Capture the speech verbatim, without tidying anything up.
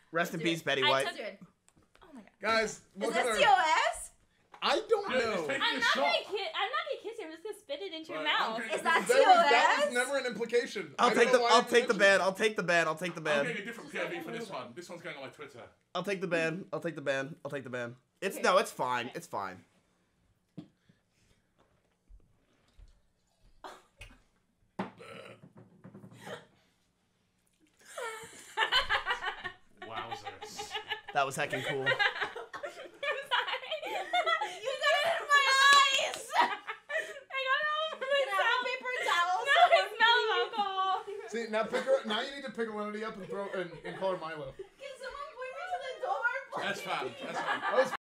Rest in peace, Betty White. I took it. Oh my god. Guys, Is that C O S? I don't Yeah, know. just take I'm a not shot. gonna kiss. I'm not gonna kiss you. I'm just gonna spit it into your Right, mouth. okay. Is that That C was, O that was S? never an implication. I'll I take don't the know why I'll you take the mentioned ban. it. I'll take the ban. I'll take the I'm ban. getting a different P O V for this one. This one's going on my Twitter. I'll take the ban. I'll take the ban. I'll take the ban. It's Okay. no, it's fine. It's fine. Wowzers. That was heckin' cool. I'm sorry. You got it in my eyes! I got it all over Can I have myself. a paper towel? No, it smells alcohol. See, now pick her. Now you need to pick Alinity up and throw and, and call her Milo. Can someone point me to the door? That's fine. That's fine. That was